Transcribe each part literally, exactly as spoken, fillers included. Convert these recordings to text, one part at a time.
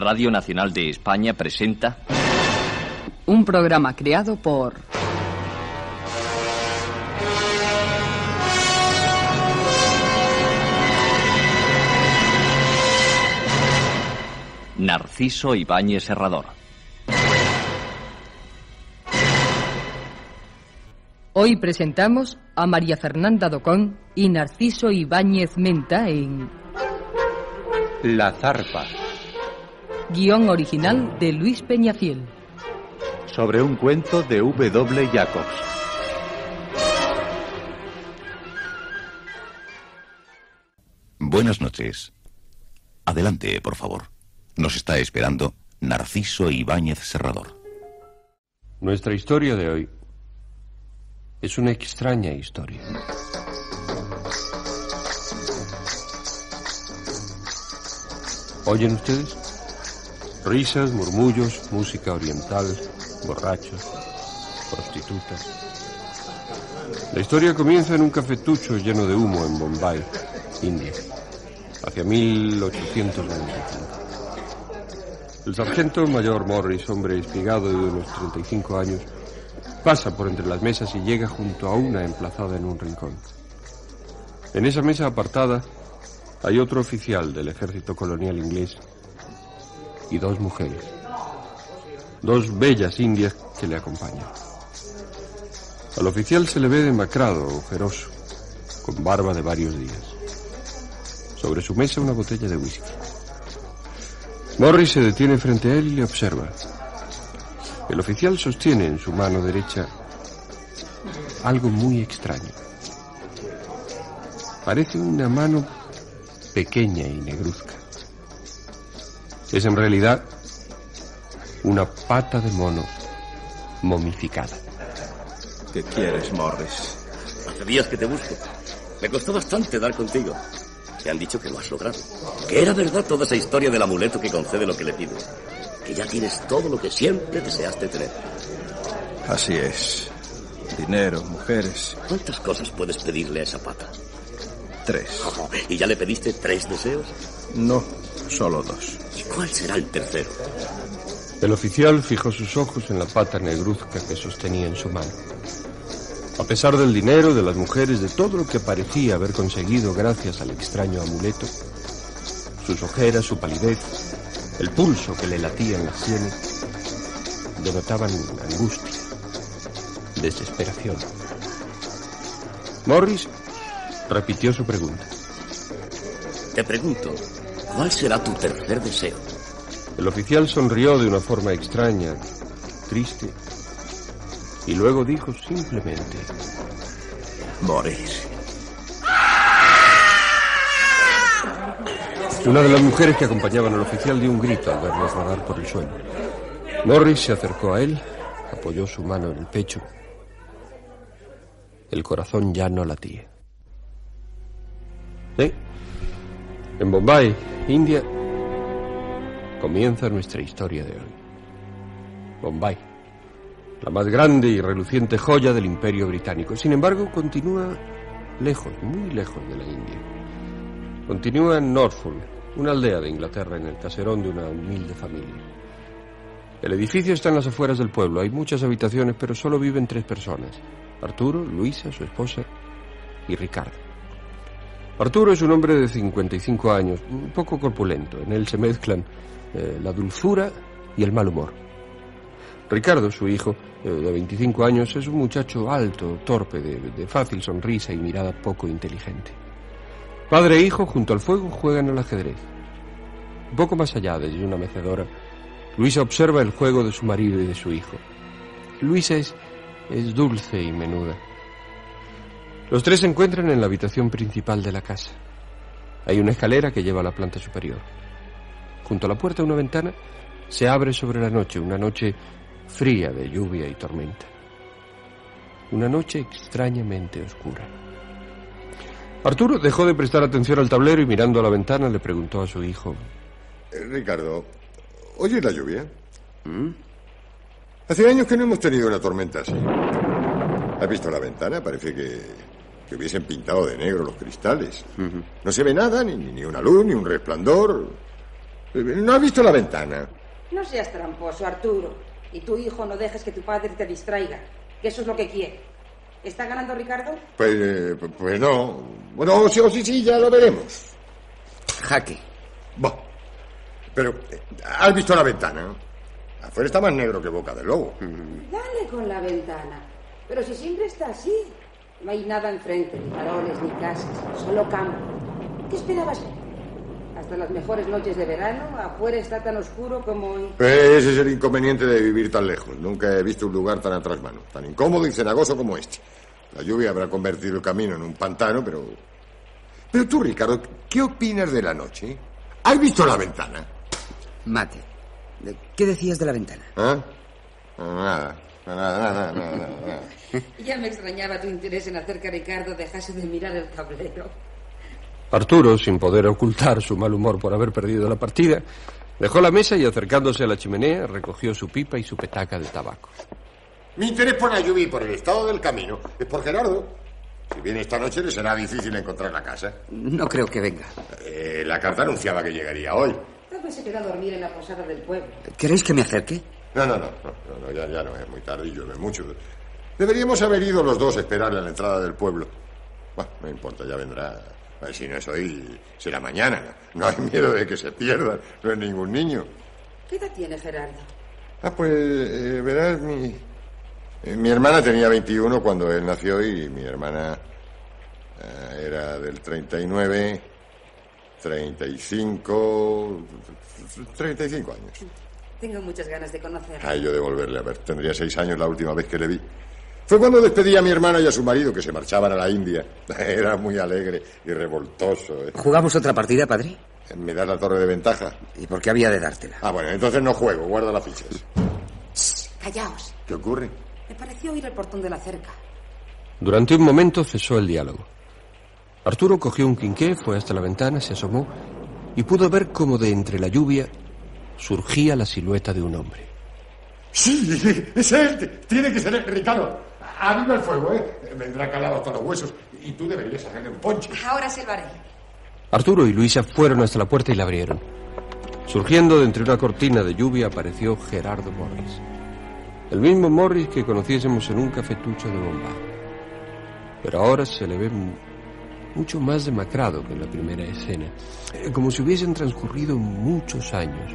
Radio Nacional de España presenta... Un programa creado por... Narciso Ibáñez Serrador. Hoy presentamos a María Fernanda Docón y Narciso Ibáñez Menta en... La zarpa. Guión original de Luis Peñafiel. Sobre un cuento de W. Jacobs. Buenas noches. Adelante, por favor. Nos está esperando Narciso Ibáñez Serrador. Nuestra historia de hoy es una extraña historia. ¿Oyen ustedes? Risas, murmullos, música oriental, borrachos, prostitutas. La historia comienza en un cafetucho lleno de humo en Bombay, India, hacia mil ochocientos noventa y cinco. El sargento mayor Morris, hombre espigado de unos treinta y cinco años, pasa por entre las mesas y llega junto a una emplazada en un rincón. En esa mesa apartada hay otro oficial del ejército colonial inglés y dos mujeres, dos bellas indias que le acompañan. Al oficial se le ve demacrado, ojeroso, con barba de varios días. Sobre su mesa una botella de whisky. Morris se detiene frente a él y le observa. El oficial sostiene en su mano derecha algo muy extraño. Parece una mano pequeña y negruzca. Es en realidad una pata de mono momificada. ¿Qué quieres, Morris? Hace días que te busco. Me costó bastante dar contigo. Me han dicho que lo has logrado. Que era verdad toda esa historia del amuleto que concede lo que le pido. Que ya tienes todo lo que siempre deseaste tener. Así es. Dinero, mujeres. ¿Cuántas cosas puedes pedirle a esa pata? Tres. Oh, ¿y ya le pediste tres deseos? No, solo dos. ¿Y cuál será el tercero? El oficial fijó sus ojos en la pata negruzca que sostenía en su mano. A pesar del dinero, de las mujeres, de todo lo que parecía haber conseguido gracias al extraño amuleto, sus ojeras, su palidez, el pulso que le latía en las sienes, denotaban angustia, desesperación. Morris repitió su pregunta. Te pregunto, ¿cuál será tu tercer deseo? El oficial sonrió de una forma extraña, triste, y luego dijo simplemente: morir. Una de las mujeres que acompañaban al oficial dio un grito al verlo rodar por el suelo. Morris se acercó a él, apoyó su mano en el pecho. El corazón ya no latía. Sí, en Bombay, India, comienza nuestra historia de hoy. Bombay, la más grande y reluciente joya del Imperio Británico. Sin embargo, continúa lejos, muy lejos de la India. Continúa en Norfolk, una aldea de Inglaterra, en el caserón de una humilde familia. El edificio está en las afueras del pueblo. Hay muchas habitaciones, pero solo viven tres personas: Arturo, Luisa, su esposa, y Ricardo. Arturo es un hombre de cincuenta y cinco años, un poco corpulento. En él se mezclan eh, la dulzura y el mal humor. Ricardo, su hijo, eh, de veinticinco años, es un muchacho alto, torpe, de, de fácil sonrisa y mirada poco inteligente. Padre e hijo, junto al fuego, juegan al ajedrez. Un poco más allá, desde una mecedora, Luisa observa el juego de su marido y de su hijo. Luisa es, es dulce y menuda. Los tres se encuentran en la habitación principal de la casa. Hay una escalera que lleva a la planta superior. Junto a la puerta, una ventana se abre sobre la noche, una noche fría de lluvia y tormenta. Una noche extrañamente oscura. Arturo dejó de prestar atención al tablero y, mirando a la ventana, le preguntó a su hijo: eh, Ricardo, ¿oyes la lluvia? ¿Mm? Hace años que no hemos tenido una tormenta así. ¿Has visto la ventana? Parece que, que hubiesen pintado de negro los cristales. Uh-huh. No se ve nada, ni, ni una luz, ni un resplandor. ¿No has visto la ventana? No seas tramposo, Arturo. Y tu hijo no dejes que tu padre te distraiga, que eso es lo que quiere. ¿Está ganando Ricardo? Pues, eh, pues no. Bueno, sí o sí, sí, ya lo veremos. Jaque. Bah. Pero, ¿has visto la ventana? Afuera está más negro que boca de lobo. Dale con la ventana. Pero si siempre está así. No hay nada enfrente, ni faroles, ni casas, solo campo. ¿Qué esperabas? Hasta las mejores noches de verano, afuera está tan oscuro como hoy. Ese es el inconveniente de vivir tan lejos. Nunca he visto un lugar tan atrás mano, tan incómodo y cenagoso como este. La lluvia habrá convertido el camino en un pantano, pero... Pero tú, Ricardo, ¿qué opinas de la noche? ¿Has visto la ventana? Mate. ¿Qué decías de la ventana? ¿Ah? Nada, nada, nada, nada, nada. Ya me extrañaba tu interés en hacer que Ricardo dejase de mirar el tablero. Arturo, sin poder ocultar su mal humor por haber perdido la partida, dejó la mesa y, acercándose a la chimenea, recogió su pipa y su petaca de tabaco. Mi interés por la lluvia y por el estado del camino es por Gerardo. Si viene esta noche le será difícil encontrar la casa. No creo que venga. Eh, la carta anunciaba que llegaría hoy. Tal vez se queda a dormir en la posada del pueblo. ¿Queréis que me acerque? No, no, no, no, no ya, ya no es muy tarde y llueve mucho. Deberíamos haber ido los dos a esperarle a la entrada del pueblo. Bueno, no importa, ya vendrá. Si no es hoy, será mañana. No hay miedo de que se pierda. No es ningún niño. ¿Qué edad tiene Gerardo? Ah, pues, eh, verás, mi... eh, mi hermana tenía veintiuno cuando él nació y mi hermana eh, era del treinta y nueve, treinta y cinco... treinta y cinco años. Tengo muchas ganas de conocerlo. Ay, yo de volverle a ver. Tendría seis años la última vez que le vi. Fue cuando despedí a mi hermana y a su marido, que se marchaban a la India. Era muy alegre y revoltoso. ¿eh? ¿Jugamos otra partida, padre? ¿Me das la torre de ventaja? ¿Y por qué había de dártela? Ah, bueno, entonces no juego, guarda las fichas. Shh, callaos. ¿Qué ocurre? Me pareció oír el portón de la cerca. Durante un momento cesó el diálogo. Arturo cogió un quinqué, fue hasta la ventana, se asomó y pudo ver cómo de entre la lluvia surgía la silueta de un hombre. Sí, es él. Tiene que ser él, Ricardo. Aviva el fuego, ¿eh? Vendrá calado hasta los huesos y tú deberías hacerle un ponche. Ahora se lo haré. Arturo y Luisa fueron hasta la puerta y la abrieron. Surgiendo de entre una cortina de lluvia apareció Gerardo Morris. El mismo Morris que conociésemos en un cafetucho de Bombay. Pero ahora se le ve mucho más demacrado que en la primera escena, como si hubiesen transcurrido muchos años,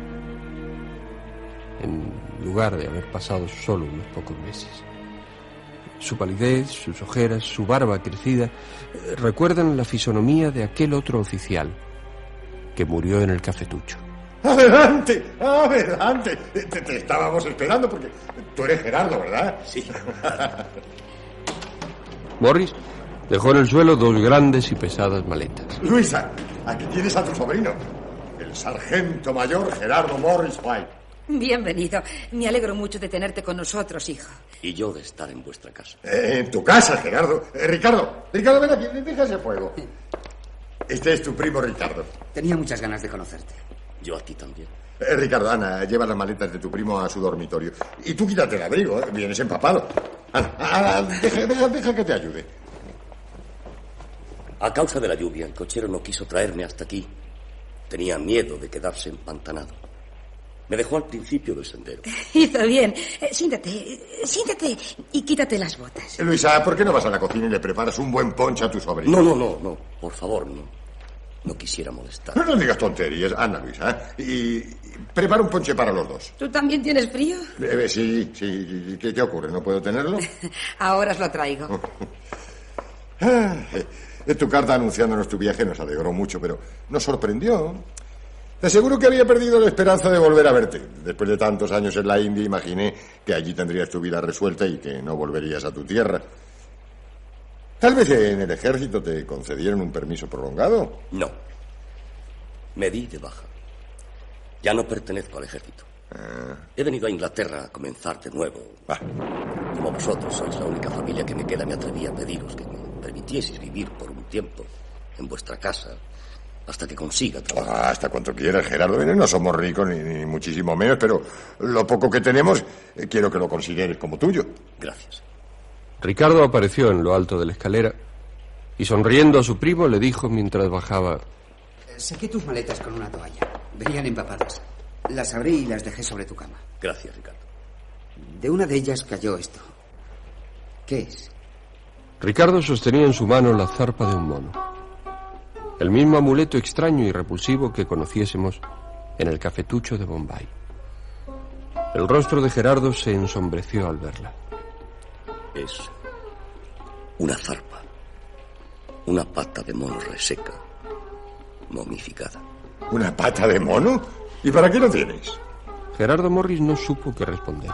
en lugar de haber pasado solo unos pocos meses. Su palidez, sus ojeras, su barba crecida recuerdan la fisonomía de aquel otro oficial que murió en el cafetucho. ¡Adelante! ¡Adelante! Te, te estábamos esperando porque tú eres Gerardo, ¿verdad? Sí. Morris dejó en el suelo dos grandes y pesadas maletas. Luisa, aquí tienes a tu sobrino, el sargento mayor Gerardo Morris White. Bienvenido. Me alegro mucho de tenerte con nosotros, hijo. Y yo de estar en vuestra casa. Eh, en tu casa, Gerardo. Eh, Ricardo, Ricardo, ven aquí, deja ese fuego. Este es tu primo Ricardo. Tenía muchas ganas de conocerte. Yo a ti también. Eh, Ricardo, Ana, lleva las maletas de tu primo a su dormitorio. Y tú quítate el abrigo, ¿eh? Vienes empapado. Ana, Ana, deja, deja, deja que te ayude. A causa de la lluvia, el cochero no quiso traerme hasta aquí. Tenía miedo de quedarse empantanado. Me dejó al principio del sendero. Hizo bien. Eh, siéntate, eh, siéntate y quítate las botas. Eh, Luisa, ¿por qué no vas a la cocina y le preparas un buen ponche a tu sobrino? No, no, no, no. Por favor, no. No quisiera molestar. No, no digas tonterías, Ana, Luisa. ¿eh? Y, y prepara un ponche para los dos. ¿Tú también tienes frío? Eh, sí, sí. ¿Qué, ¿Qué ocurre? ¿No puedo tenerlo? Ahora os lo traigo. ah, eh, tu carta anunciándonos tu viaje nos alegró mucho, pero nos sorprendió. Te aseguro que había perdido la esperanza de volver a verte. Después de tantos años en la India, imaginé que allí tendrías tu vida resuelta y que no volverías a tu tierra. Tal vez en el ejército te concedieron un permiso prolongado. No. Me di de baja. Ya no pertenezco al ejército. Ah. He venido a Inglaterra a comenzar de nuevo. Ah. Como vosotros sois la única familia que me queda, me atreví a pediros que me permitieseis vivir por un tiempo en vuestra casa hasta que consiga trabajar. Ah, hasta cuanto quieras, Gerardo. No somos ricos ni, ni muchísimo menos, pero lo poco que tenemos eh, quiero que lo consideres como tuyo. Gracias. Ricardo apareció en lo alto de la escalera y sonriendo a su primo le dijo mientras bajaba: Saqué tus maletas con una toalla. Venían empapadas. Las abrí y las dejé sobre tu cama. Gracias, Ricardo. De una de ellas cayó esto. ¿Qué es? Ricardo sostenía en su mano la zarpa de un mono. El mismo amuleto extraño y repulsivo que conociésemos en el cafetucho de Bombay. El rostro de Gerardo se ensombreció al verla. Es una zarpa. Una pata de mono reseca, momificada. ¿Una pata de mono? ¿Y para qué lo tienes? Gerardo Morris no supo qué responder.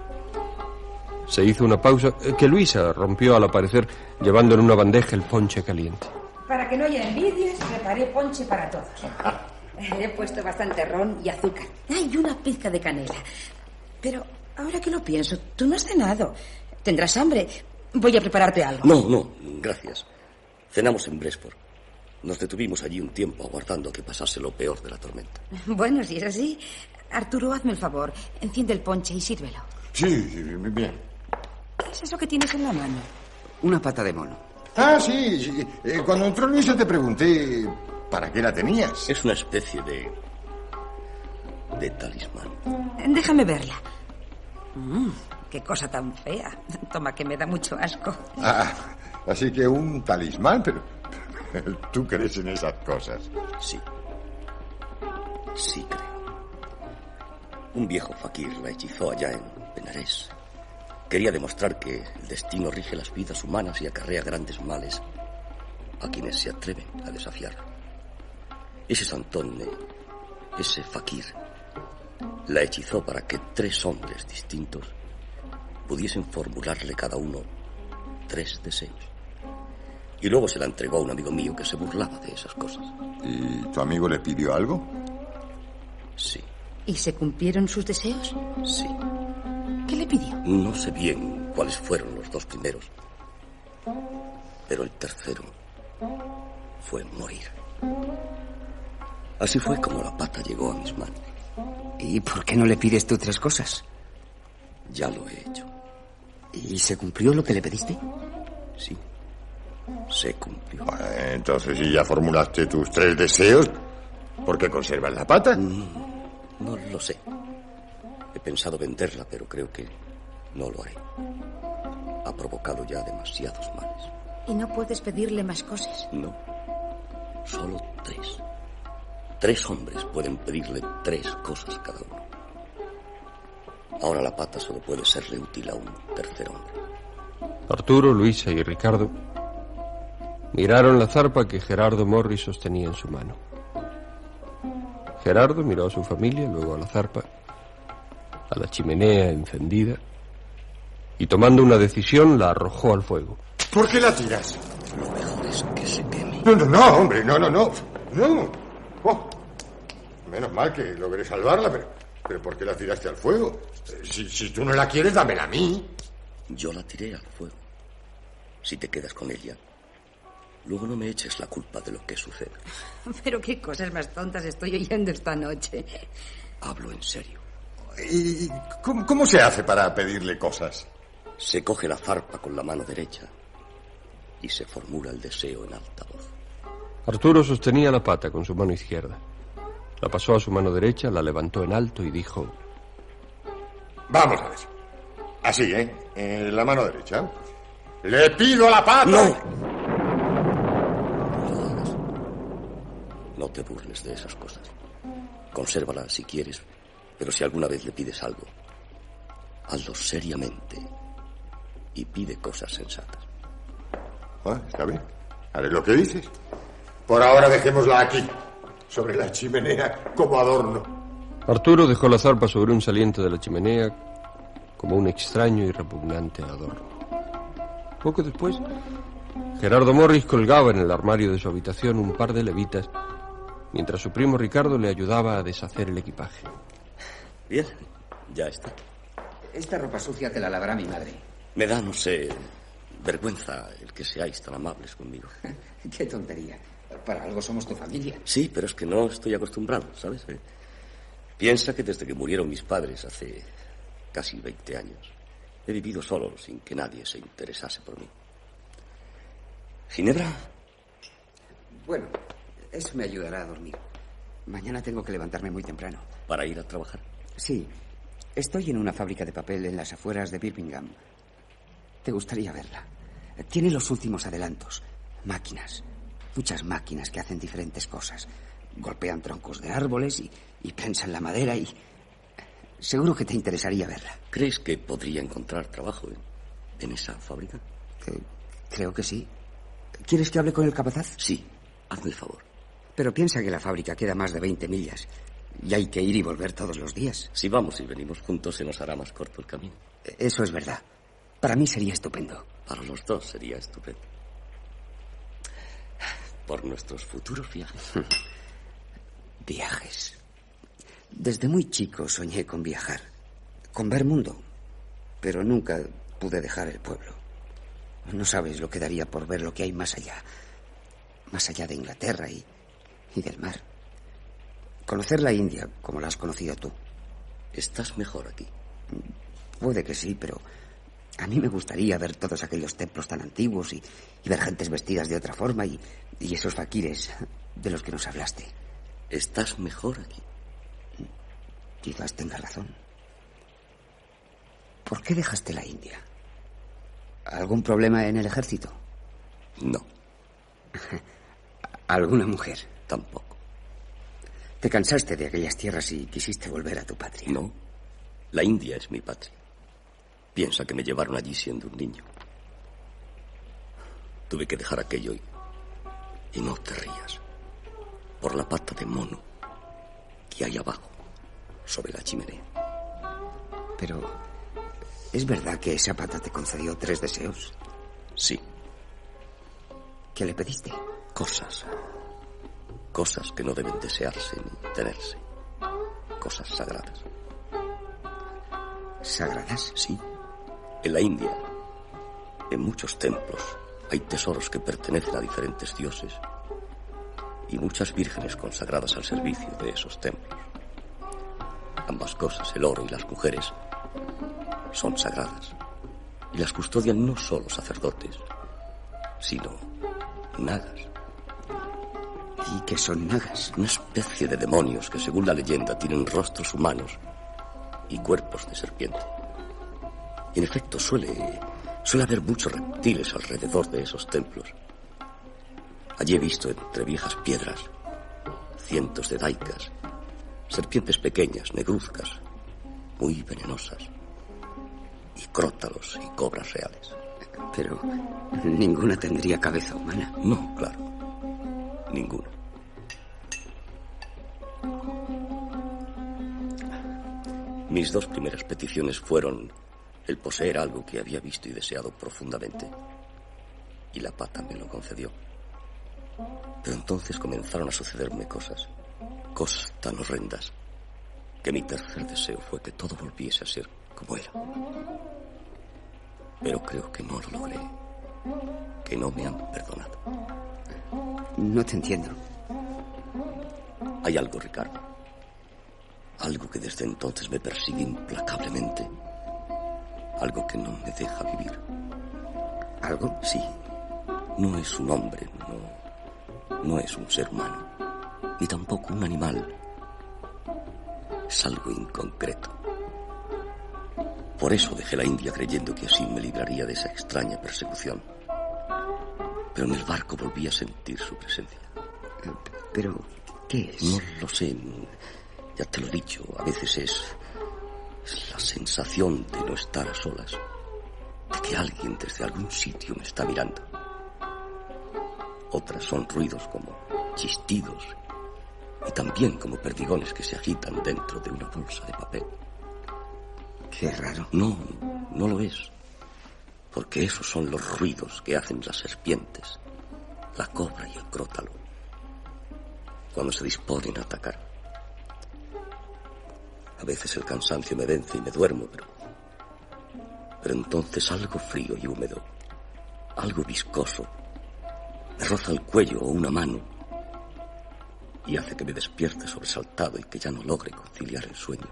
Se hizo una pausa que Luisa rompió al aparecer, llevando en una bandeja el ponche caliente. Para que no haya envidias, preparé ponche para todos. He puesto bastante ron y azúcar. Hay una pizca de canela. Pero ahora que lo pienso, tú no has cenado. ¿Tendrás hambre? Voy a prepararte algo. No, no, gracias. Cenamos en Bresport. Nos detuvimos allí un tiempo aguardando a que pasase lo peor de la tormenta. Bueno, si es así, Arturo, hazme el favor. Enciende el ponche y sírvelo. Sí, sí, bien. ¿Qué es eso que tienes en la mano? Una pata de mono. Ah, sí, sí. Eh, cuando entró Luisa te pregunté para qué la tenías. Es una especie de... de talismán. Déjame verla. Mm, qué cosa tan fea. Toma, que me da mucho asco. Ah, así que un talismán, pero... ¿Tú crees en esas cosas? Sí. Sí creo. Un viejo fakir la hechizó allá en Benarés. Quería demostrar que el destino rige las vidas humanas y acarrea grandes males a quienes se atreven a desafiarlo. Ese santón, ese fakir, la hechizó para que tres hombres distintos pudiesen formularle cada uno tres deseos. Y luego se la entregó a un amigo mío que se burlaba de esas cosas. ¿Y tu amigo le pidió algo? Sí. ¿Y se cumplieron sus deseos? Sí. ¿Qué le pidió? No sé bien cuáles fueron los dos primeros, pero el tercero fue morir. Así fue como la pata llegó a mis manos. ¿Y por qué no le pides tú tres cosas? Ya lo he hecho. ¿Y se cumplió lo que le pediste? Sí, se cumplió. Bueno, entonces, si ya formulaste tus tres deseos, ¿por qué conservas la pata? No, no lo sé. He pensado venderla, pero creo que no lo haré. Ha provocado ya demasiados males. ¿Y no puedes pedirle más cosas? No, solo tres. Tres hombres pueden pedirle tres cosas cada uno. Ahora la pata solo puede serle útil a un tercer hombre. Arturo, Luisa y Ricardo miraron la zarpa que Gerardo Morris sostenía en su mano. Gerardo miró a su familia, luego a la zarpa, a la chimenea encendida, y tomando una decisión la arrojó al fuego. ¿Por qué la tiras? Lo mejor es que se queme. No, no, no, hombre, no, no, no. No. Oh, menos mal que logré salvarla, pero, pero ¿por qué la tiraste al fuego? Si, si tú no la quieres, dámela a mí. Yo la tiré al fuego. Si te quedas con ella, luego no me eches la culpa de lo que sucede. Pero qué cosas más tontas estoy oyendo esta noche. Hablo en serio. ¿Y cómo, cómo se hace para pedirle cosas? Se coge la zarpa con la mano derecha y se formula el deseo en alta voz. Arturo sostenía la pata con su mano izquierda. La pasó a su mano derecha, la levantó en alto y dijo... Vamos a ver. Así, ¿eh? En la mano derecha. ¡Le pido la pata! ¡No! No lo hagas. No te burles de esas cosas. Consérvala si quieres, pero si alguna vez le pides algo, hazlo seriamente y pide cosas sensatas. Ah, está bien. Haré lo que dices. Por ahora dejémosla aquí, sobre la chimenea, como adorno. Arturo dejó la zarpa sobre un saliente de la chimenea como un extraño y repugnante adorno. Poco después, Gerardo Morris colgaba en el armario de su habitación un par de levitas, mientras su primo Ricardo le ayudaba a deshacer el equipaje. Bien, ya está. Esta ropa sucia te la lavará mi madre. Me da, no sé, vergüenza el que seáis tan amables conmigo. Qué tontería. Para algo somos tu familia. Sí, pero es que no estoy acostumbrado, ¿sabes? Eh, piensa que desde que murieron mis padres hace casi veinte años, he vivido solo sin que nadie se interesase por mí. ¿Ginebra? Bueno, eso me ayudará a dormir. Mañana tengo que levantarme muy temprano. ¿Para ir a trabajar? Sí. Estoy en una fábrica de papel en las afueras de Birmingham. Te gustaría verla. Tiene los últimos adelantos. Máquinas. Muchas máquinas que hacen diferentes cosas. Golpean troncos de árboles y, y prensan la madera y... Seguro que te interesaría verla. ¿Crees que podría encontrar trabajo en, en esa fábrica? Que, creo que sí. ¿Quieres que hable con el capataz? Sí, hazme el favor. Pero piensa que la fábrica queda más de veinte millas y hay que ir y volver todos los días. Si vamos y venimos juntos, se nos hará más corto el camino. Eso es verdad. Para mí sería estupendo. Para los dos sería estupendo. Por nuestros futuros viajes. Viajes. Desde muy chico soñé con viajar, con ver mundo, pero nunca pude dejar el pueblo. No sabes lo que daría por ver lo que hay más allá, más allá de Inglaterra y, y del mar. Conocer la India como la has conocido tú. ¿Estás mejor aquí? Puede que sí, pero a mí me gustaría ver todos aquellos templos tan antiguos y, y ver gentes vestidas de otra forma y, y esos faquires de los que nos hablaste. ¿Estás mejor aquí? Quizás tengas razón. ¿Por qué dejaste la India? ¿Algún problema en el ejército? No. ¿Alguna mujer? Tampoco. ¿Te cansaste de aquellas tierras y quisiste volver a tu patria? No. La India es mi patria. Piensa que me llevaron allí siendo un niño. Tuve que dejar aquello y... Y no te rías. Por la pata de mono que hay abajo, sobre la chimenea. Pero, ¿es verdad que esa pata te concedió tres deseos? Sí. ¿Qué le pediste? Cosas. Cosas que no deben desearse ni tenerse. Cosas sagradas. ¿Sagradas? Sí. En la India, en muchos templos, hay tesoros que pertenecen a diferentes dioses y muchas vírgenes consagradas al servicio de esos templos. Ambas cosas, el oro y las mujeres, son sagradas. Y las custodian no solo sacerdotes, sino nagas. ¿Y qué son nagas? Una especie de demonios que, según la leyenda, tienen rostros humanos y cuerpos de serpiente. En efecto, suele, suele haber muchos reptiles alrededor de esos templos. Allí he visto entre viejas piedras cientos de daikas, serpientes pequeñas, negruzcas, muy venenosas, y crótalos y cobras reales. Pero ninguna tendría cabeza humana. No, claro, ninguna. Mis dos primeras peticiones fueron el poseer algo que había visto y deseado profundamente, y la pata me lo concedió. Pero entonces comenzaron a sucederme cosas, cosas tan horrendas, que mi tercer deseo fue que todo volviese a ser como era. Pero creo que no lo logré, que no me han perdonado. No te entiendo. Hay algo, Ricardo, algo que desde entonces me persigue implacablemente, algo que no me deja vivir. ¿Algo? Sí, no es un hombre, no, no es un ser humano, ni tampoco un animal. Es algo inconcreto. Por eso dejé la India creyendo que así me libraría de esa extraña persecución. Pero en el barco volví a sentir su presencia. ¿Pero qué es? No lo sé, ya te lo he dicho, a veces es, es la sensación de no estar a solas, de que alguien desde algún sitio me está mirando. Otras son ruidos como chistidos y también como perdigones que se agitan dentro de una bolsa de papel. Qué raro. No, no lo es. Porque esos son los ruidos que hacen las serpientes, la cobra y el crótalo, cuando se disponen a atacar. A veces el cansancio me vence y me duermo, pero... Pero entonces algo frío y húmedo, algo viscoso, me roza el cuello o una mano y hace que me despierte sobresaltado y que ya no logre conciliar el sueño.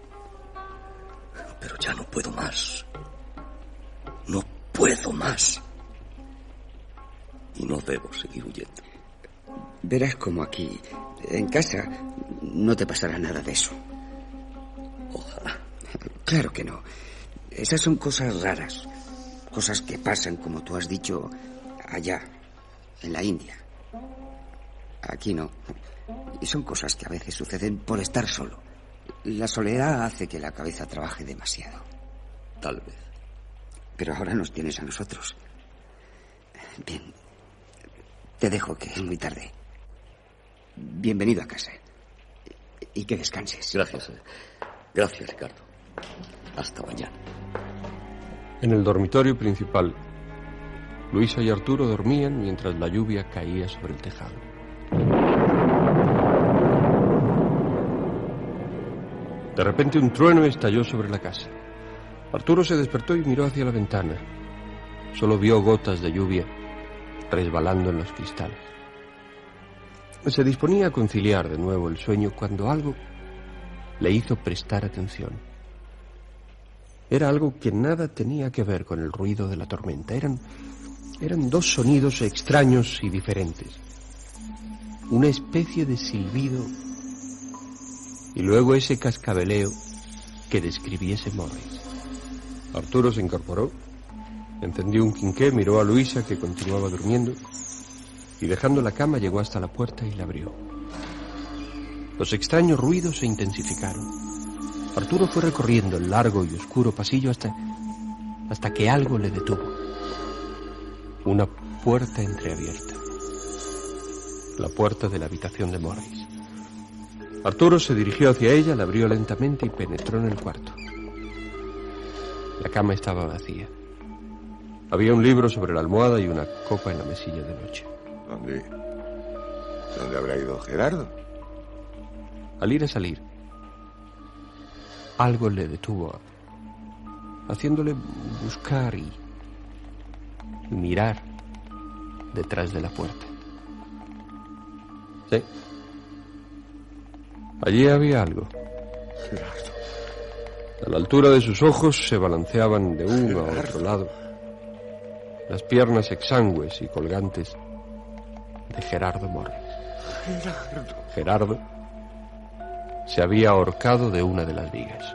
Pero ya no puedo más. No puedo más. Y no debo seguir huyendo. Verás como aquí En casa no te pasará nada de eso. Ojalá. Claro que no. Esas son cosas raras. Cosas que pasan, como tú has dicho, allá, en la India. Aquí no. Y son cosas que a veces suceden por estar solo. La soledad hace que la cabeza trabaje demasiado. Tal vez. Pero ahora nos tienes a nosotros. Bien. Te dejo, que es muy tarde. Bienvenido a casa. Y que descanses. Gracias. Gracias, Ricardo. Hasta mañana. En el dormitorio principal, Luisa y Arturo dormían mientras la lluvia caía sobre el tejado. De repente un trueno estalló sobre la casa. Arturo se despertó y miró hacia la ventana. Solo vio gotas de lluvia resbalando en los cristales. Se disponía a conciliar de nuevo el sueño cuando algo le hizo prestar atención. Era algo que nada tenía que ver con el ruido de la tormenta. Eran, eran dos sonidos extraños y diferentes. Una especie de silbido y luego ese cascabeleo que describiese Morris. Arturo se incorporó, encendió un quinqué, miró a Luisa, que continuaba durmiendo, y dejando la cama llegó hasta la puerta y la abrió. Los extraños ruidos se intensificaron. Arturo fue recorriendo el largo y oscuro pasillo hasta, hasta que algo le detuvo. Una puerta entreabierta. La puerta de la habitación de Morris. Arturo se dirigió hacia ella, la abrió lentamente y penetró en el cuarto. La cama estaba vacía. Había un libro sobre la almohada y una copa en la mesilla de noche. ¿Dónde? ¿Dónde habrá ido Gerardo? Al ir a salir, algo le detuvo, haciéndole buscar y, y mirar detrás de la puerta. Sí. Allí había algo. Gerardo. A la altura de sus ojos se balanceaban de uno a otro lado las piernas exangües y colgantes de Gerardo Morris. Gerardo. Gerardo se había ahorcado de una de las vigas.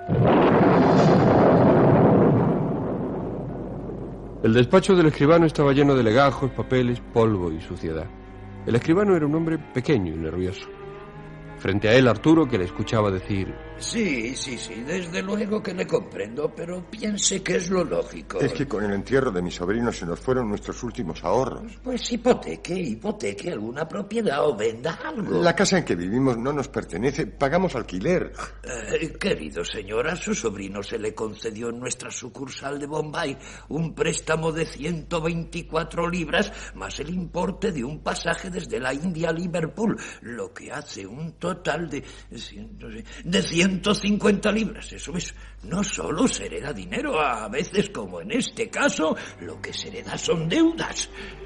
El despacho del escribano estaba lleno de legajos, papeles, polvo y suciedad. El escribano era un hombre pequeño y nervioso. Frente a él, Arturo, que le escuchaba decir: Sí, sí, sí, desde luego que le comprendo, pero piense que es lo lógico. Es que con el entierro de mi sobrino se nos fueron nuestros últimos ahorros. Pues hipoteque, hipoteque alguna propiedad o venda algo. La casa en que vivimos no nos pertenece, pagamos alquiler. Eh, querido señor, a su sobrino se le concedió en nuestra sucursal de Bombay un préstamo de ciento veinticuatro libras, más el importe de un pasaje desde la India a Liverpool, lo que hace un total de, de ciento cincuenta libras. Eso es, no solo se hereda dinero, a veces, como en este caso, lo que se hereda son deudas.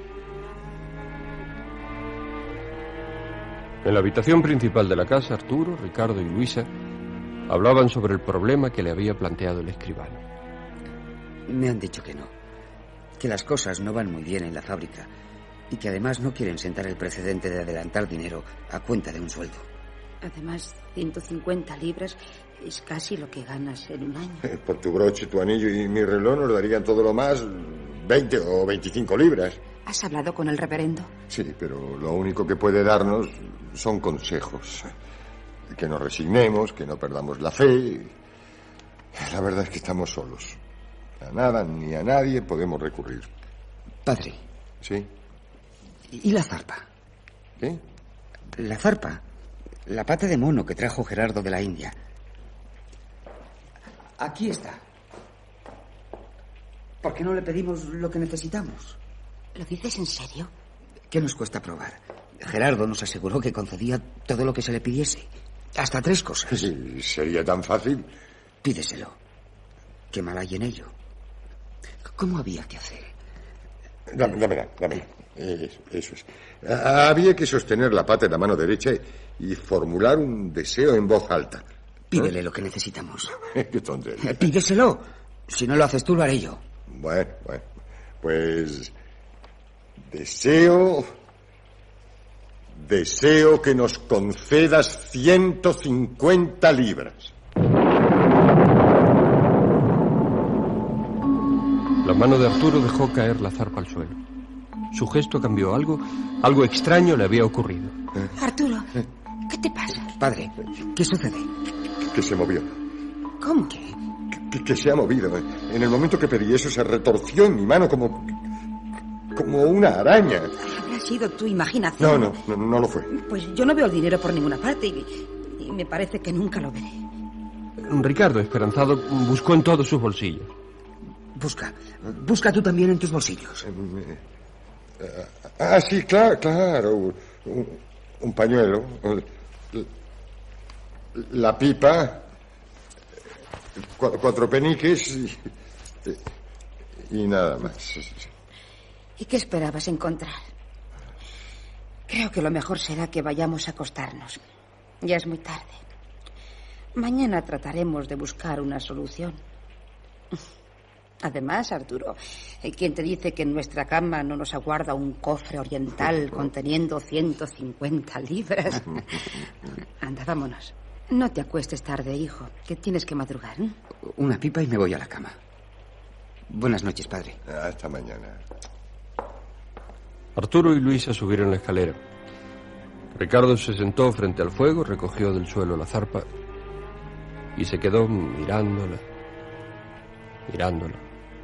En la habitación principal de la casa, Arturo, Ricardo y Luisa hablaban sobre el problema que le había planteado el escribano. Me han dicho que no, que las cosas no van muy bien en la fábrica y que además no quieren sentar el precedente de adelantar dinero a cuenta de un sueldo. Además, ciento cincuenta libras es casi lo que ganas en un año. Eh, por tu broche, tu anillo y mi reloj nos darían todo lo más veinte o veinticinco libras. ¿Has hablado con el reverendo? Sí, pero lo único que puede darnos son consejos. Que nos resignemos, que no perdamos la fe. La verdad es que estamos solos. A nada ni a nadie podemos recurrir. Padre. ¿Sí? ¿Y la zarpa? ¿Qué? La zarpa. La pata de mono que trajo Gerardo de la India. Aquí está. ¿Por qué no le pedimos lo que necesitamos? ¿Lo dices en serio? ¿Qué nos cuesta probar? Gerardo nos aseguró que concedía todo lo que se le pidiese. Hasta tres cosas. Sí, ¿sería tan fácil? Pídeselo. ¿Qué mal hay en ello? ¿Cómo había que hacer? Dame, dame, dame. Eso, eso es. Había que sostener la pata en la mano derecha y formular un deseo en voz alta. Pídele lo que necesitamos. Qué tontería. Pídeselo. Si no lo haces tú, lo haré yo. Bueno, bueno. Pues... Deseo... Deseo que nos concedas ciento cincuenta libras. La mano de Arturo dejó caer la zarpa al suelo. Su gesto cambió. Algo, algo extraño le había ocurrido. Arturo, ¿qué te pasa? Padre, ¿qué sucede? Que se movió. ¿Cómo? Que, que, que se ha movido. En el momento que pedí eso se retorció en mi mano como... como una araña. Habrá sido tu imaginación. No, no, no, no lo fue. Pues yo no veo el dinero por ninguna parte y, y me parece que nunca lo veré. Ricardo, esperanzado, buscó en todos sus bolsillos. Busca. Busca tú también en tus bolsillos. Ah, sí, claro, claro. Un, un pañuelo. La pipa. Cuatro, cuatro peniques y, y nada más. ¿Y qué esperabas encontrar? Creo que lo mejor será que vayamos a acostarnos. Ya es muy tarde. Mañana trataremos de buscar una solución. Además, Arturo, ¿quién te dice que en nuestra cama no nos aguarda un cofre oriental conteniendo ciento cincuenta libras? Anda, vámonos. No te acuestes tarde, hijo, que tienes que madrugar, ¿eh? Una pipa y me voy a la cama. Buenas noches, padre. Hasta mañana. Arturo y Luisa subieron la escalera. Ricardo se sentó frente al fuego, recogió del suelo la zarpa y se quedó mirándola, mirándola.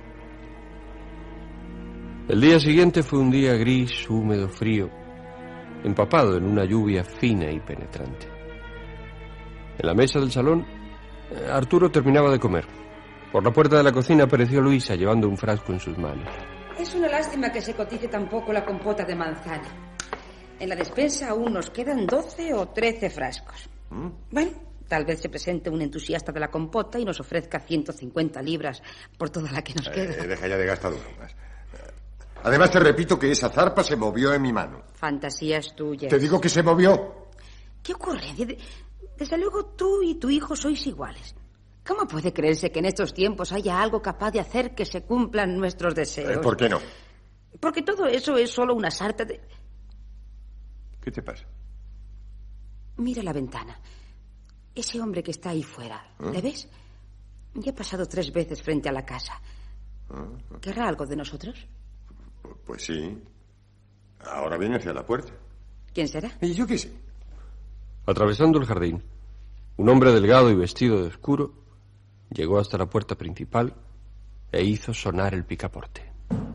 El día siguiente fue un día gris, húmedo, frío, empapado en una lluvia fina y penetrante. En la mesa del salón, Arturo terminaba de comer. Por la puerta de la cocina apareció Luisa llevando un frasco en sus manos. Es una lástima que se cotice tan poco la compota de manzana. En la despensa aún nos quedan doce o trece frascos. ¿Mm? Bueno, tal vez se presente un entusiasta de la compota y nos ofrezca ciento cincuenta libras por toda la que nos queda. Eh, deja ya de gastar bromas. Además, te repito que esa zarpa se movió en mi mano. Fantasías tuyas. Te digo que se movió. ¿Qué ocurre? Desde luego tú y tu hijo sois iguales. ¿Cómo puede creerse que en estos tiempos haya algo capaz de hacer que se cumplan nuestros deseos? Eh, ¿Por qué no? Porque todo eso es solo una sarta de... ¿Qué te pasa? Mira la ventana. Ese hombre que está ahí fuera, ¿eh? ¿Le ves? Ya ha pasado tres veces frente a la casa. ¿Eh? ¿Querrá algo de nosotros? Pues sí. Ahora viene hacia la puerta. ¿Quién será? ¿Y yo qué sé? Atravesando el jardín, un hombre delgado y vestido de oscuro llegó hasta la puerta principal e hizo sonar el picaporte.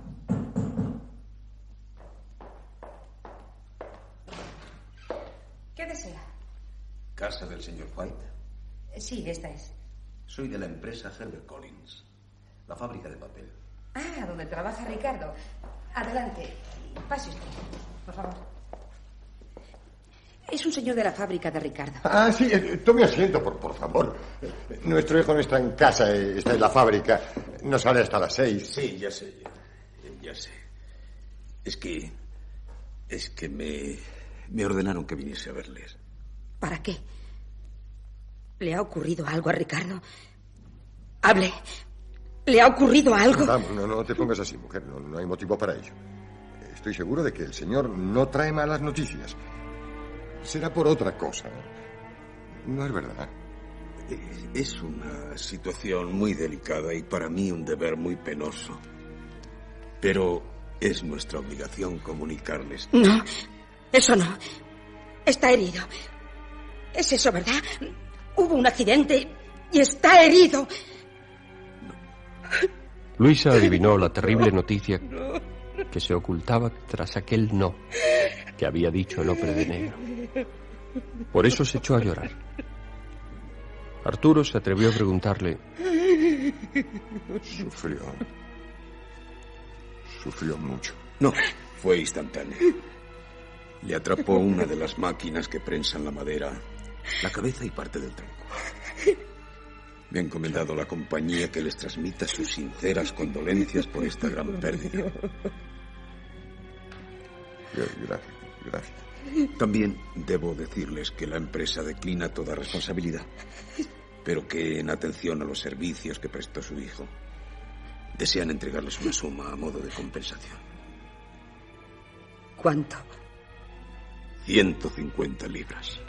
¿Qué desea? ¿Casa del señor White? Sí, esta es. Soy de la empresa Herbert Collins, la fábrica de papel. Ah, donde trabaja Ricardo. Adelante. Pase usted, por favor. Es un señor de la fábrica de Ricardo. Ah, sí, eh, tome asiento, por, por favor. Eh, nuestro hijo no está en casa, eh, está en la fábrica. No sale hasta las seis. Sí, ya sé, ya, ya sé. Es que... Es que me... Me ordenaron que viniese a verles. ¿Para qué? ¿Le ha ocurrido algo a Ricardo? Hable. ¿Le ha ocurrido algo? Vamos, no, no te pongas así, mujer. No, no hay motivo para ello. Estoy seguro de que el señor no trae malas noticias. Será por otra cosa. No es verdad. Es una situación muy delicada y para mí un deber muy penoso. Pero es nuestra obligación comunicarles. No, eso no. Está herido. Es eso, ¿verdad? Hubo un accidente y está herido. Luisa adivinó la terrible noticia que se ocultaba tras aquel no que había dicho el hombre de negro. Por eso se echó a llorar. Arturo se atrevió a preguntarle... Sufrió. Sufrió mucho. No, fue instantáneo. Le atrapó una de las máquinas que prensan la madera, la cabeza y parte del tronco. Me ha encomendado la compañía que les transmita sus sinceras condolencias por esta gran pérdida. Gracias, gracias. También debo decirles que la empresa declina toda responsabilidad, pero que en atención a los servicios que prestó su hijo, desean entregarles una suma a modo de compensación. ¿Cuánto? ciento cincuenta libras.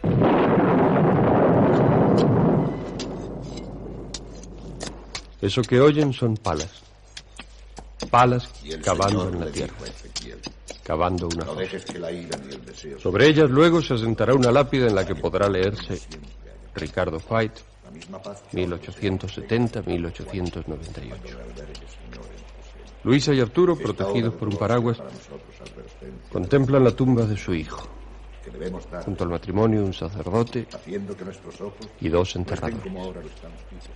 Eso que oyen son palas. Palas Y el cavando Señor en la le tierra. dijo a Ezequiel, Cavando una no fosa. dejes que la ira ni el deseo. Sobre ellas luego se asentará una lápida en la que podrá leerse Ricardo Fight, mil ochocientos setenta a mil ochocientos noventa y ocho. Luisa y Arturo, protegidos por un paraguas, contemplan la tumba de su hijo. Junto al matrimonio, un sacerdote haciendo que nuestros ojos y dos no estén enterradores. como ahora lo estamos.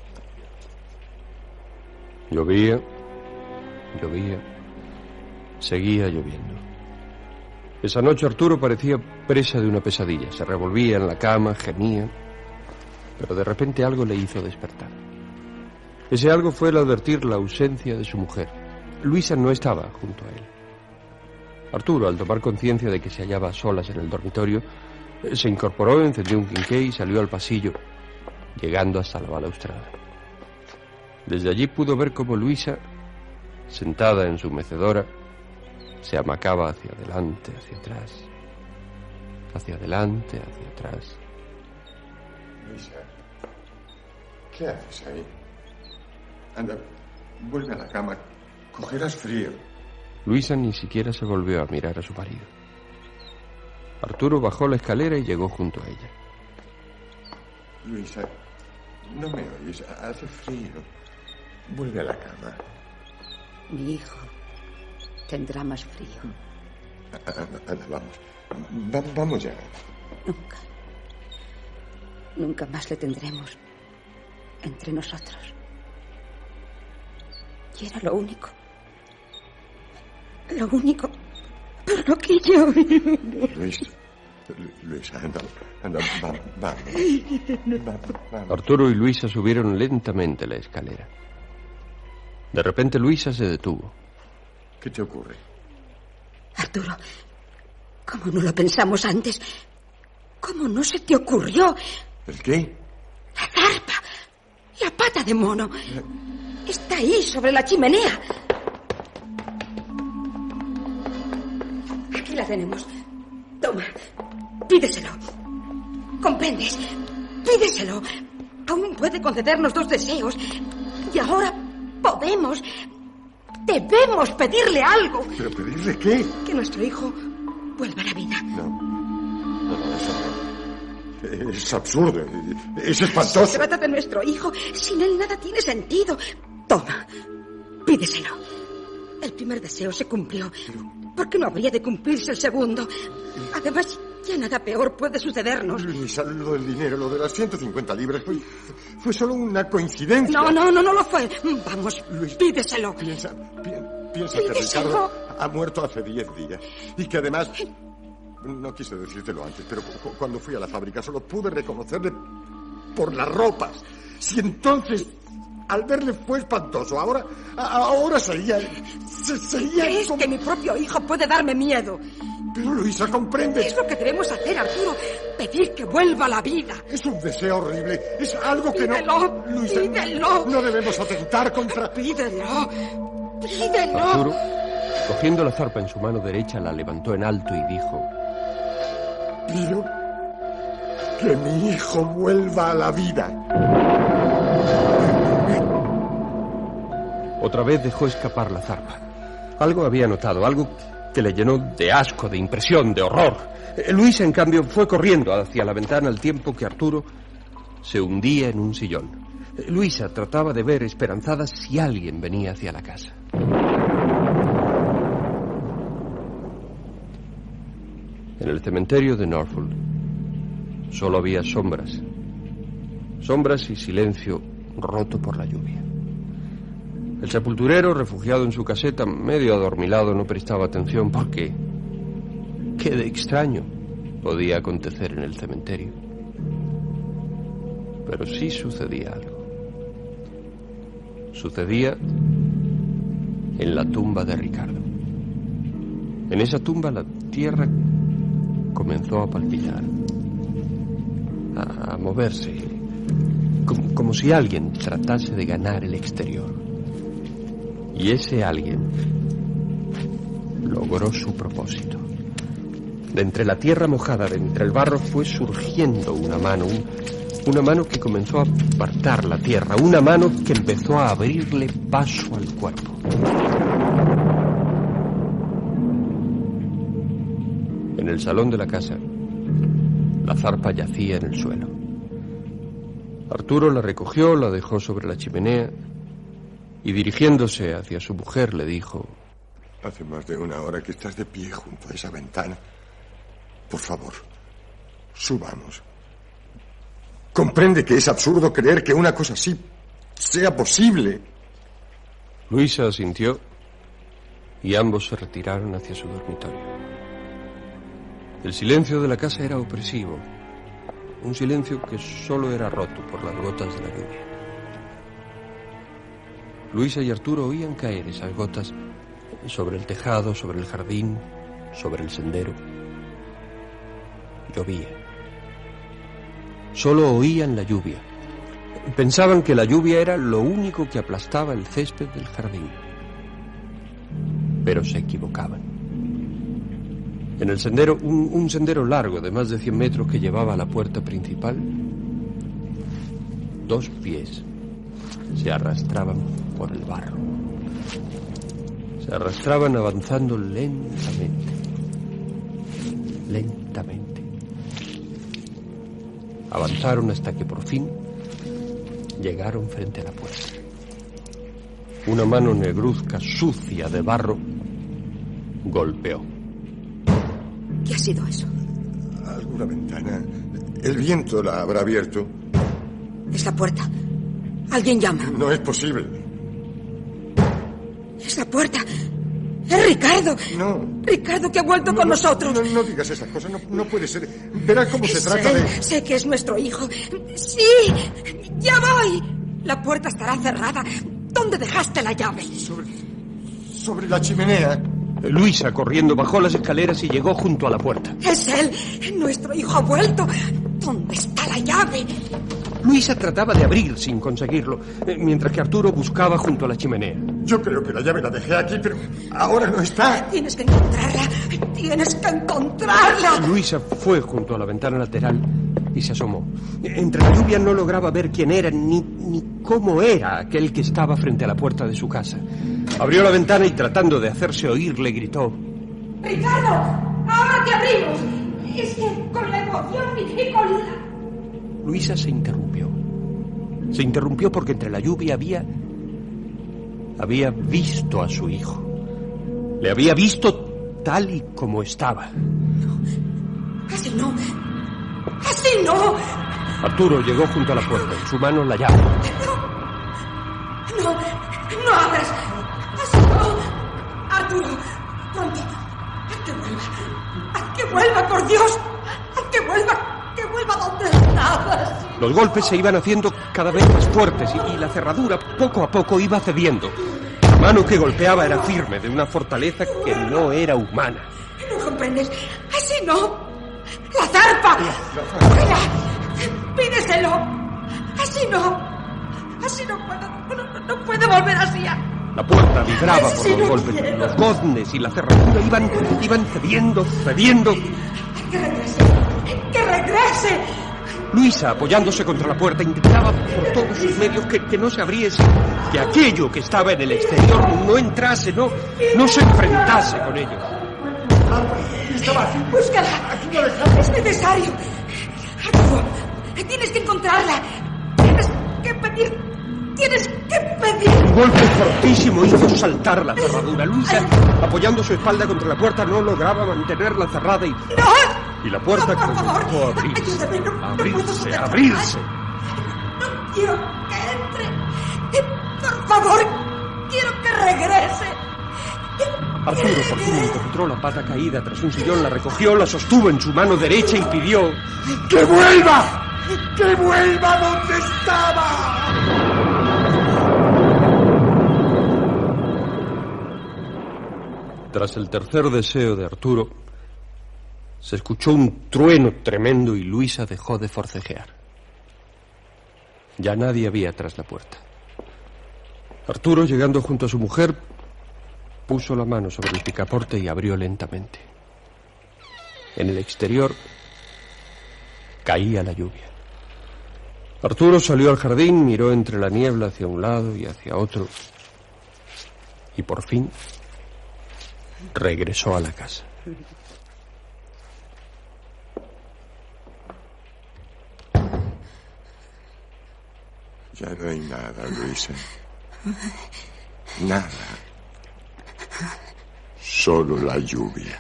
Llovía, llovía, seguía lloviendo. Esa noche Arturo parecía presa de una pesadilla. Se revolvía en la cama, gemía, pero de repente algo le hizo despertar. Ese algo fue el advertir la ausencia de su mujer. Luisa no estaba junto a él. Arturo, al tomar conciencia de que se hallaba a solas en el dormitorio, se incorporó, encendió un quinqué y salió al pasillo, llegando hasta la balaustrada. Desde allí pudo ver cómo Luisa, sentada en su mecedora, se amacaba hacia adelante, hacia atrás, hacia adelante, hacia atrás. Luisa, ¿qué haces ahí? Anda, vuelve a la cama. Cogerás frío. Luisa ni siquiera se volvió a mirar a su marido. Arturo bajó la escalera y llegó junto a ella. Luisa, no me oyes. Hace frío. Vuelve a la cama. Mi hijo tendrá más frío. Anda, anda, vamos. Va- vamos ya. Nunca. Nunca más le tendremos entre nosotros. Y era lo único. Lo único por lo que yo viví. Luisa, Luisa, anda, anda, vamos, vamos. Vamos, vamos. Arturo y Luisa subieron lentamente la escalera. De repente Luisa se detuvo. ¿Qué te ocurre? Arturo, ¿cómo no lo pensamos antes? ¿Cómo no se te ocurrió? ¿El qué? La zarpa, la pata de mono. Está ahí, sobre la chimenea. Aquí la tenemos. Toma, pídeselo. ¿Comprendes? Pídeselo. Aún puede concedernos dos deseos. Y ahora podemos, debemos pedirle algo. ¿Pero pedirle qué? Que nuestro hijo vuelva a la vida. No, no, no, eso no. Es absurdo, es espantoso. Se trata de nuestro hijo. Sin él nada tiene sentido. Toma, pídeselo. El primer deseo se cumplió. ¿Por qué no habría de cumplirse el segundo? Además, ya nada peor puede sucedernos. Luisa, lo del dinero, lo de las ciento cincuenta libras, fue, fue solo una coincidencia. No, no, no, no lo fue. Vamos, pídeselo. Piensa, pi- piensa que Pídeselo. Ricardo ha muerto hace diez días. Y que además, no quise decírtelo antes, pero cu- cuando fui a la fábrica solo pude reconocerle por las ropas. Si entonces, al verle fue espantoso, ahora, a- ahora sería, se- sería ¿Crees como- que mi propio hijo puede darme miedo? Pero Luisa, comprende. Es lo que debemos hacer, Arturo. Pedir que vuelva a la vida. Es un deseo horrible. Es algo que Pídelo, no... Luisa, pídelo. no debemos atentar contra... Pídelo. Pídelo. Arturo, cogiendo la zarpa en su mano derecha, la levantó en alto y dijo: Pido que mi hijo vuelva a la vida. Otra vez dejó escapar la zarpa. Algo había notado, algo que le llenó de asco, de impresión, de horror. Eh, Luisa, en cambio, fue corriendo hacia la ventana al tiempo que Arturo se hundía en un sillón. Eh, Luisa trataba de ver esperanzada si alguien venía hacia la casa. En el cementerio de Norfolk solo había sombras. Sombras y silencio roto por la lluvia. El sepulturero, refugiado en su caseta, medio adormilado, no prestaba atención porque... ¿qué de extraño podía acontecer en el cementerio? Pero sí sucedía algo. Sucedía en la tumba de Ricardo. En esa tumba la tierra comenzó a palpitar, a, a moverse, como, como si alguien tratase de ganar el exterior. Y ese alguien logró su propósito. De entre la tierra mojada, de entre el barro, fue surgiendo una mano, un, una mano que comenzó a apartar la tierra, una mano que empezó a abrirle paso al cuerpo. En el salón de la casa, la zarpa yacía en el suelo. Arturo la recogió, la dejó sobre la chimenea y, dirigiéndose hacia su mujer, le dijo: Hace más de una hora que estás de pie junto a esa ventana. Por favor, subamos. Comprende que es absurdo creer que una cosa así sea posible. Luisa asintió y ambos se retiraron hacia su dormitorio. El silencio de la casa era opresivo, un silencio que solo era roto por las gotas de la lluvia. Luisa y Arturo oían caer esas gotas sobre el tejado, sobre el jardín, sobre el sendero. Llovía. Solo oían la lluvia. Pensaban que la lluvia era lo único que aplastaba el césped del jardín. Pero se equivocaban. En el sendero, un, un sendero largo de más de cien metros que llevaba a la puerta principal, dos pies se arrastraban por el barro. Se arrastraban avanzando lentamente. Lentamente. Avanzaron hasta que por fin llegaron frente a la puerta. Una mano negruzca, sucia de barro, golpeó. ¿Qué ha sido eso? Alguna ventana. El viento la habrá abierto. Es la puerta. Alguien llama. No es posible. Es la puerta. ¡Es Ricardo! No. Ricardo, que ha vuelto no, con no, nosotros. No, no digas esas cosas, no, no puede ser. Verás cómo se sé, trata de... Sé que es nuestro hijo. ¡Sí! ¡Ya voy! La puerta estará cerrada. ¿Dónde dejaste la llave? Sobre... sobre la chimenea. Luisa, corriendo, bajó las escaleras y llegó junto a la puerta. ¡Es él! ¡Nuestro hijo ha vuelto! ¿Dónde está la llave? Luisa trataba de abrir sin conseguirlo, mientras que Arturo buscaba junto a la chimenea. Yo creo que la llave la dejé aquí, pero ahora no está. Tienes que encontrarla. Tienes que encontrarla. Luisa fue junto a la ventana lateral y se asomó. Entre la lluvia no lograba ver quién era ni, ni cómo era aquel que estaba frente a la puerta de su casa. Abrió la ventana y, tratando de hacerse oír, le gritó: ¡Ricardo! ¡Ahora te abrimos! Es que con la emoción y con la... Luisa se interrumpió. Se interrumpió porque entre la lluvia había... había visto a su hijo. Le había visto tal y como estaba. No, así no. Así no. Arturo llegó junto a la puerta, en su mano la llave. No, no, no abras. Así no. Arturo, pronto. Haz que vuelva. Haz que vuelva, por Dios. Haz que vuelva. Que vuelva donde estabas. Los golpes se iban haciendo cada vez más fuertes y, y la cerradura poco a poco iba cediendo. La mano que golpeaba era firme, de una fortaleza que no era humana. ¿No comprendes? Así no. ¡La zarpa! ¡Fuera! ¡Pídeselo! Así no. Así no puedo. No, no puede volver así. La puerta vibraba por los golpes. Los goznes y la cerradura iban, iban cediendo, cediendo. ¡Que regrese! ¡Que regrese! Luisa, apoyándose contra la puerta, intentaba por todos sus medios que, que no se abriese, que aquello que estaba en el exterior no entrase, no, no se enfrentase con ellos. ¡Búscala! ¡Es necesario! Arturo, tienes que encontrarla. Tienes que pedir... Tienes que pedir... Un golpe fortísimo hizo saltar la cerradura. Luisa, apoyando su espalda contra la puerta, no lograba mantenerla cerrada y... ¡No! Y la puerta no, por comenzó favor. a abrirse, Ayúdame, no, no abrirse, puedo abrirse. No quiero que entre. Por favor, quiero que regrese. Arturo por fin encontró la pata caída tras un sillón, la recogió, la sostuvo en su mano derecha y pidió: ¡Que vuelva! ¡Que vuelva donde estaba! Tras el tercer deseo de Arturo, se escuchó un trueno tremendo y Luisa dejó de forcejear. Ya nadie había tras la puerta. Arturo, llegando junto a su mujer, puso la mano sobre el picaporte y abrió lentamente. En el exterior caía la lluvia. Arturo salió al jardín, miró entre la niebla hacia un lado y hacia otro, y por fin regresó a la casa. Ya no hay nada, Luisa. Nada. Solo la lluvia.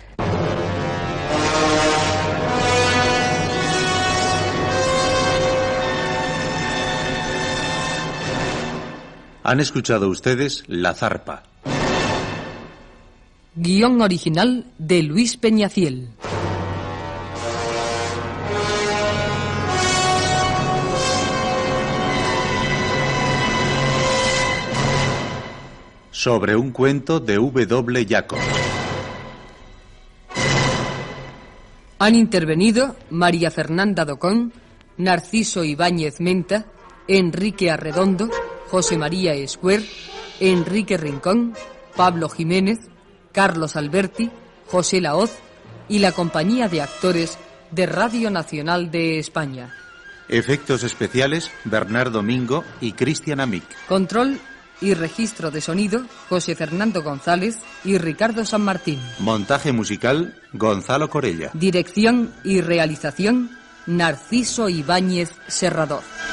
Han escuchado ustedes La Zarpa. Guión original de Luis Peñafiel. Sobre un cuento de W. Jacob. Han intervenido María Fernanda Docón, Narciso Ibáñez Menta, Enrique Arredondo, José María Escuer, Enrique Rincón, Pablo Jiménez, Carlos Alberti, José Laoz y la compañía de actores de Radio Nacional de España. Efectos especiales, Bernardo Mingo y Cristian Amic. Control y registro de sonido, José Fernando González y Ricardo San Martín. Montaje musical, Gonzalo Corella. Dirección y realización, Narciso Ibáñez Serrador.